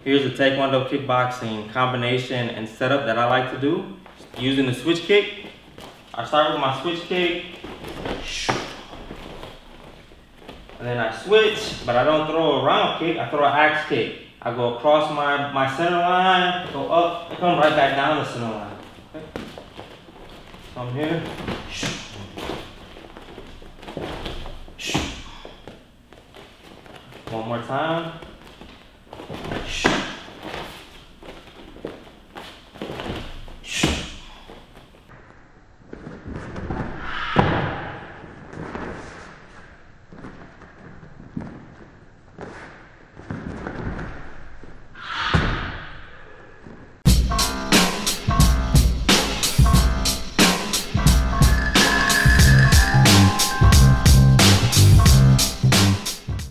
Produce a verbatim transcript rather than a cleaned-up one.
Here's a Taekwondo Kickboxing combination and setup that I like to do using the switch kick. I start with my switch kick, and then I switch, but I don't throw a round kick, I throw an axe kick. I go across my, my center line, go up, and come right back down the center line. Okay. So I'm here. One more time.